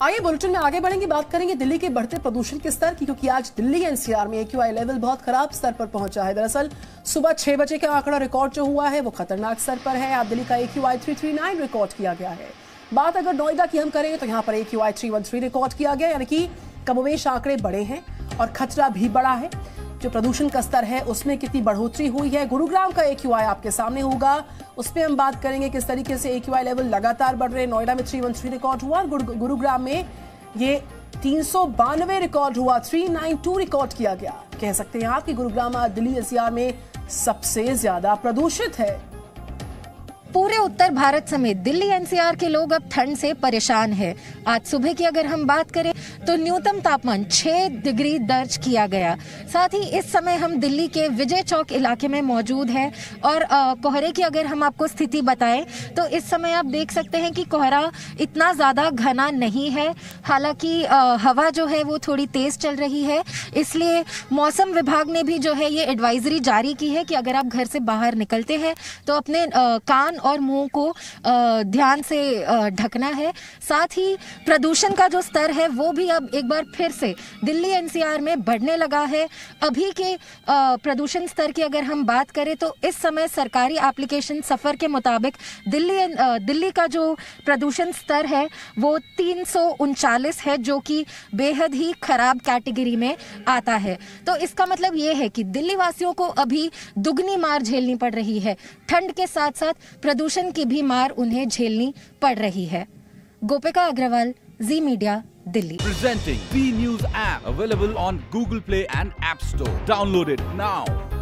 आइए बुलेटिन में आगे बढ़ेंगे, बात करेंगे दिल्ली के बढ़ते प्रदूषण के स्तर की, क्योंकि आज दिल्ली एनसीआर में AQI लेवल बहुत खराब स्तर पर पहुंचा है। दरअसल सुबह 6 बजे का आंकड़ा रिकॉर्ड जो हुआ है वो खतरनाक स्तर पर है। आज दिल्ली का AQI 339 रिकॉर्ड किया गया है। बात अगर नोएडा की हम करें तो यहाँ पर AQI 313 रिकॉर्ड किया गया, यानी कि कमोवेश आंकड़े बड़े हैं और खतरा भी बड़ा है। जो प्रदूषण का स्तर है उसमें कितनी बढ़ोतरी हुई है। गुरुग्राम का AQI आपके सामने होगा, उसमें हम बात करेंगे किस तरीके से AQI लेवल लगातार बढ़ रहे हैं। नोएडा में 313 रिकॉर्ड हुआ, गुरुग्राम में ये 392 रिकॉर्ड हुआ, 392 रिकॉर्ड किया गया। कह सकते हैं आप कि गुरुग्राम आज दिल्ली एनसीआर में सबसे ज्यादा प्रदूषित है। पूरे उत्तर भारत समेत दिल्ली एनसीआर के लोग अब ठंड से परेशान हैं। आज सुबह की अगर हम बात करें तो न्यूनतम तापमान 6 डिग्री दर्ज किया गया। साथ ही इस समय हम दिल्ली के विजय चौक इलाके में मौजूद हैं और कोहरे की अगर हम आपको स्थिति बताएं तो इस समय आप देख सकते हैं कि कोहरा इतना ज्यादा घना नहीं है। हालांकि हवा जो है वो थोड़ी तेज चल रही है, इसलिए मौसम विभाग ने भी जो है ये एडवाइजरी जारी की है कि अगर आप घर से बाहर निकलते हैं तो अपने कान और मुंह को ध्यान से ढकना है। साथ ही प्रदूषण का जो स्तर है वो भी अब एक बार फिर से दिल्ली एनसीआर में बढ़ने लगा है। अभी के प्रदूषण स्तर की अगर हम बात करें तो इस समय सरकारी एप्लीकेशन सफर के मुताबिक दिल्ली का जो प्रदूषण स्तर है वो 339 है, जो कि बेहद ही खराब कैटेगरी में आता है। तो इसका मतलब ये है कि दिल्ली वासियों को अभी दुगनी मार झेलनी पड़ रही है। ठंड के साथ साथ प्रदूषण की भी मार उन्हें झेलनी पड़ रही है। Gopika Agarwal, Zee media, Delhi. Presenting V News app available on Google Play and App Store. Download it now.